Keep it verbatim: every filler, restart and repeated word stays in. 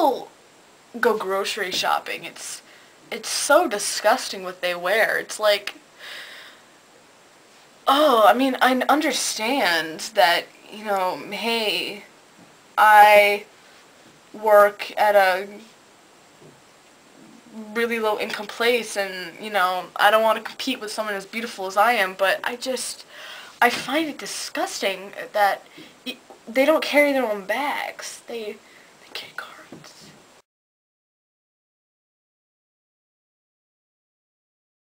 people go grocery shopping, it's it's so disgusting what they wear. It's like, oh, I mean, I understand that, you know, hey, I work at a really low income place and, you know, I don't want to compete with someone as beautiful as I am, but I just, I find it disgusting that they don't carry their own bags. They, they carry cars.